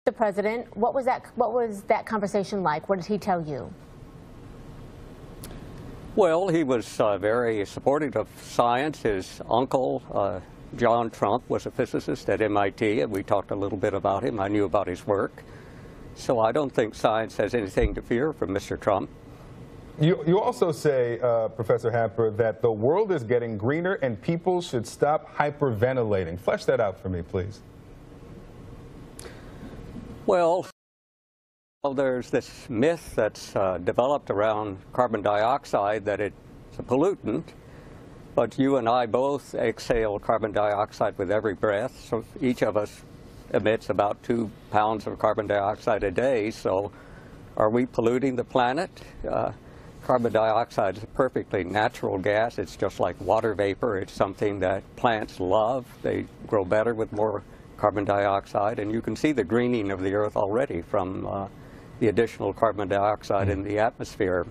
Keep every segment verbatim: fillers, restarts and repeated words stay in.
the president. What was that, what was that conversation like? What did he tell you? Well, he was uh, very supportive of science. His uncle, uh, John Trump, was a physicist at M I T, and we talked a little bit about him. I knew about his work. So I don't think science has anything to fear from Mister Trump. You, you also say, uh, Professor Hamper, that the world is getting greener and people should stop hyperventilating. Flesh that out for me, please. Well, well there's this myth that's uh, developed around carbon dioxide that it's a pollutant, but you and I both exhale carbon dioxide with every breath, so each of us emits about two pounds of carbon dioxide a day, so are we polluting the planet? Uh, Carbon dioxide is a perfectly natural gas. It's just like water vapor. It's something that plants love. They grow better with more carbon dioxide, and you can see the greening of the earth already from uh, the additional carbon dioxide in the atmosphere.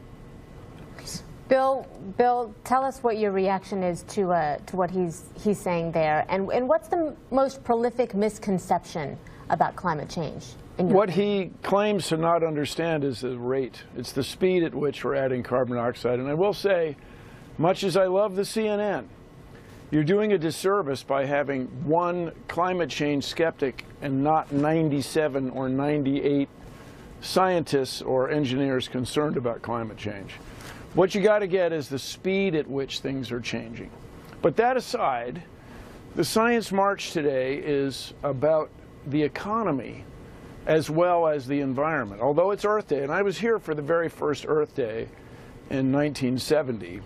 Bill, Bill, tell us what your reaction is to uh, to what he's he's saying there, and and what's the most prolific misconception about climate change? What he claims to not understand is the rate. It's the speed at which we're adding carbon dioxide. And I will say, much as I love the C N N, you're doing a disservice by having one climate change skeptic and not ninety-seven or ninety-eight scientists or engineers concerned about climate change. What you got to get is the speed at which things are changing. But that aside, the Science March today is about the economy as well as the environment. Although it's Earth Day, and I was here for the very first Earth Day in nineteen seventy,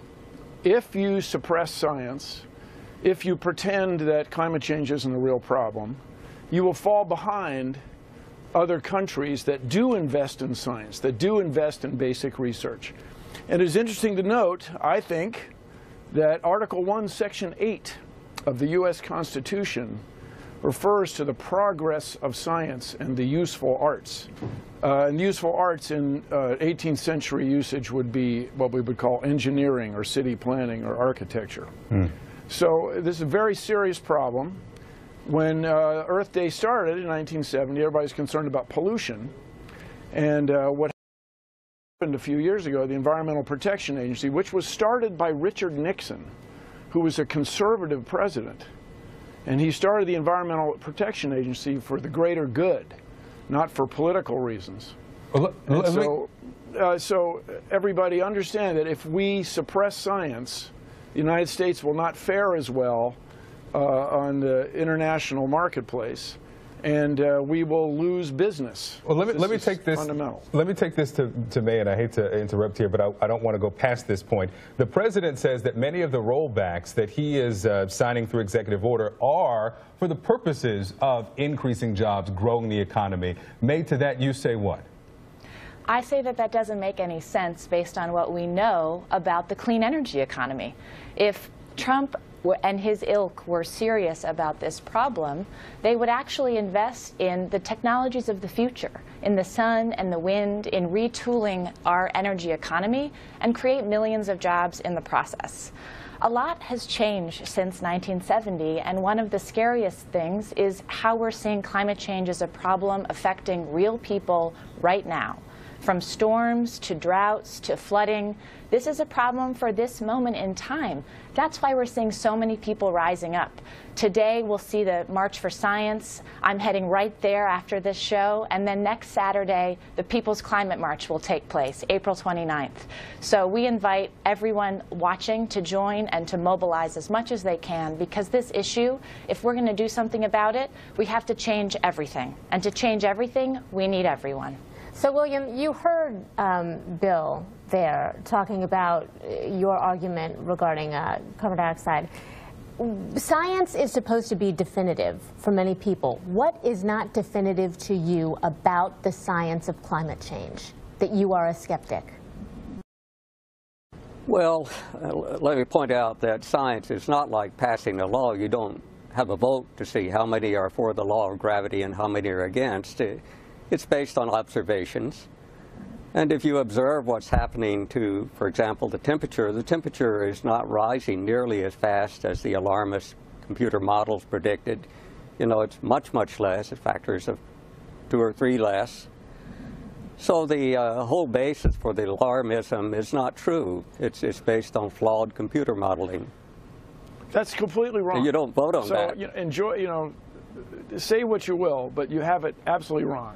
if you suppress science, if you pretend that climate change isn't a real problem, you will fall behind other countries that do invest in science, that do invest in basic research. And it's interesting to note, I think, that Article one, Section eight of the U S Constitution refers to the progress of science and the useful arts. Uh, and the useful arts in uh, eighteenth century usage would be what we would call engineering or city planning or architecture. Hmm. So this is a very serious problem. When uh, Earth Day started in nineteen seventy, everybody's concerned about pollution. And uh, what happened a few years ago, the Environmental Protection Agency, which was started by Richard Nixon, who was a conservative president, and he started the Environmental Protection Agency for the greater good, not for political reasons. Well, and so, uh, so everybody understand that if we suppress science, the United States will not fare as well uh, on the international marketplace, and uh, we will lose business. Well, let me this let me take this. Fundamental. Let me take this to to May, and I hate to interrupt here, but I, I don't want to go past this point. The president says that many of the rollbacks that he is uh, signing through executive order are for the purposes of increasing jobs, growing the economy. May, to that you say what? I say that that doesn't make any sense based on what we know about the clean energy economy. If Trump and his ilk were serious about this problem, they would actually invest in the technologies of the future, in the sun and the wind, in retooling our energy economy, and create millions of jobs in the process. A lot has changed since nineteen seventy, and one of the scariest things is how we're seeing climate change as a problem affecting real people right now. From storms to droughts to flooding, this is a problem for this moment in time. That's why we're seeing so many people rising up. Today we'll see the March for Science. I'm heading right there after this show. And then next Saturday, the People's Climate March will take place, April twenty-ninth. So we invite everyone watching to join and to mobilize as much as they can, because this issue, if we're going to do something about it, we have to change everything. And to change everything, we need everyone. So, William, you heard um, Bill there talking about your argument regarding uh, carbon dioxide. Science is supposed to be definitive for many people. What is not definitive to you about the science of climate change that you are a skeptic? Well, uh, let me point out that science is not like passing a law. You don't have a vote to see how many are for the law of gravity and how many are against. It's based on observations. And if you observe what's happening to, for example, the temperature, the temperature is not rising nearly as fast as the alarmist computer models predicted. You know, it's much, much less, factors of two or three less. So the uh, whole basis for the alarmism is not true. It's, it's based on flawed computer modeling. That's completely wrong. And you don't vote on so, that. You know, enjoy, you know, say what you will, but you have it absolutely wrong.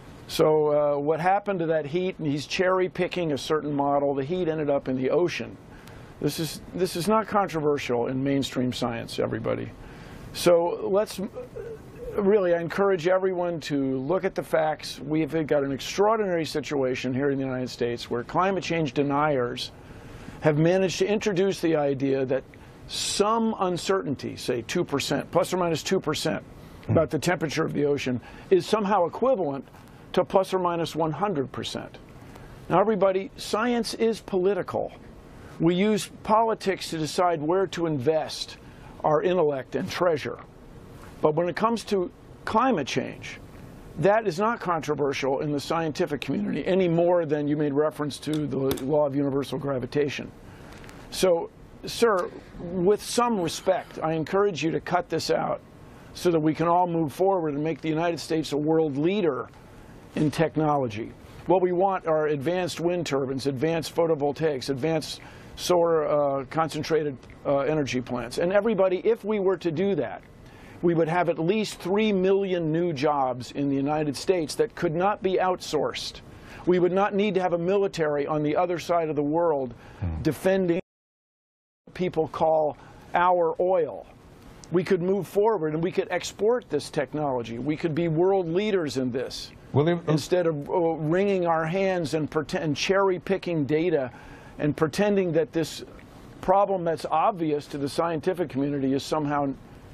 So uh, what happened to that heat, and he's cherry picking a certain model, the heat ended up in the ocean. This is, this is not controversial in mainstream science, everybody. So let's, really, I encourage everyone to look at the facts. We've got an extraordinary situation here in the United States where climate change deniers have managed to introduce the idea that some uncertainty, say two percent, plus or minus two percent, about the temperature of the ocean, is somehow equivalent to plus or minus one hundred percent. Now, everybody, science is political. We use politics to decide where to invest our intellect and treasure. But when it comes to climate change, that is not controversial in the scientific community any more than you made reference to the law of universal gravitation. So, sir, with some respect, I encourage you to cut this out so that we can all move forward and make the United States a world leader in technology. What we want are advanced wind turbines, advanced photovoltaics, advanced solar uh, concentrated uh, energy plants. And everybody, if we were to do that, we would have at least three million new jobs in the United States that could not be outsourced. We would not need to have a military on the other side of the world hmm. defending what people call our oil. We could move forward and we could export this technology. We could be world leaders in this. Well, instead of uh, wringing our hands and, pretend, cherry-picking data and pretending that this problem that's obvious to the scientific community is somehow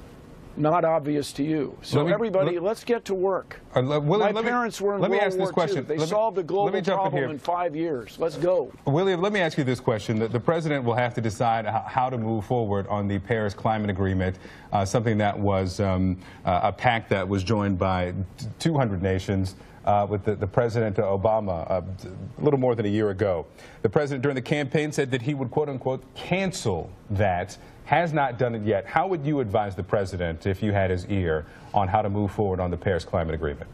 not obvious to you. So let me, everybody, let, let's get to work. Uh, William, My parents me, were in let World me ask War this question. Two. They let solved me, the global problem in, in five years. Let's go. William, let me ask you this question. The, the President will have to decide how, how to move forward on the Paris Climate Agreement, uh, something that was um, uh, a pact that was joined by two hundred nations. Uh, with the, the President Obama uh, a little more than a year ago. The President during the campaign said that he would quote unquote cancel that, has not done it yet. How would you advise the President, if you had his ear, on how to move forward on the Paris Climate Agreement?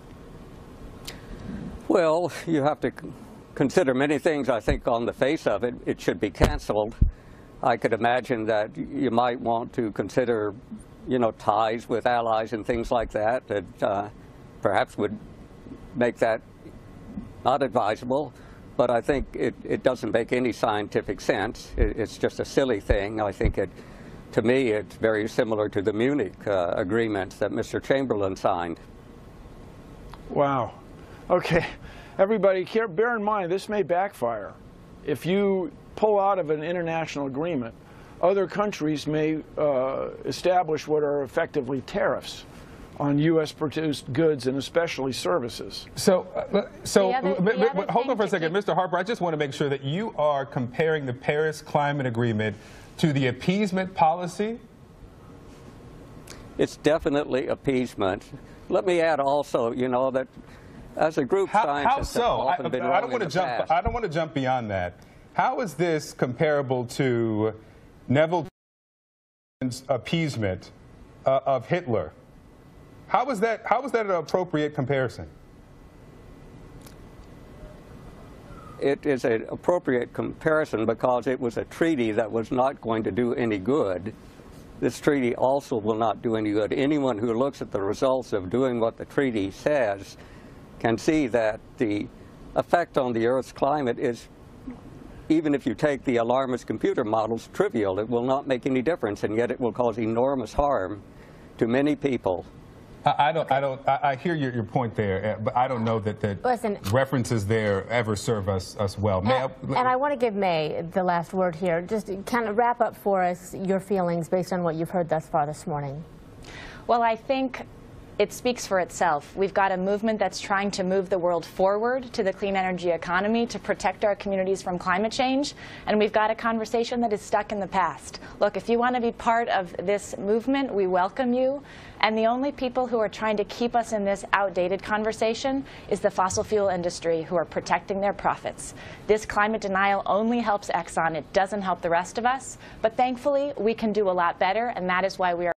Well, you have to consider many things. I think on the face of it, it should be canceled. I could imagine that you might want to consider, you know, ties with allies and things like that that uh, perhaps would make that not advisable, but I think it, it doesn't make any scientific sense. It, it's just a silly thing. I think it, to me, it's very similar to the Munich uh, agreement that Mister Chamberlain signed. Wow. Okay. Everybody, bear in mind, this may backfire. If you pull out of an international agreement, other countries may uh, establish what are effectively tariffs on U S produced goods and especially services. So, uh, so the other, the other hold on for a second, keep... Mister Harper. I just want to make sure that you are comparing the Paris Climate Agreement to the appeasement policy. It's definitely appeasement. Let me add also, you know, that as a group, how, scientists how so? have often I, been I wrong don't want in to the jump. past. I don't want to jump beyond that. How is this comparable to Neville Champman's appeasement uh, of Hitler? How was that? How was that an appropriate comparison? It is an appropriate comparison because it was a treaty that was not going to do any good. This treaty also will not do any good. Anyone who looks at the results of doing what the treaty says can see that the effect on the Earth's climate is, even if you take the alarmist computer models, trivial. It will not make any difference, and yet it will cause enormous harm to many people. I don't. I don't. I, I hear your, your point there, but I don't know that that Listen, references there ever serve us us well. May and, I, and I want to give May the last word here. Just kind of wrap up for us your feelings based on what you've heard thus far this morning. Well, I think it speaks for itself. We've got a movement that's trying to move the world forward to the clean energy economy to protect our communities from climate change, and we've got a conversation that is stuck in the past. Look, if you want to be part of this movement, we welcome you, and the only people who are trying to keep us in this outdated conversation is the fossil fuel industry, who are protecting their profits. This climate denial only helps Exxon. It doesn't help the rest of us, but thankfully we can do a lot better, and that is why we are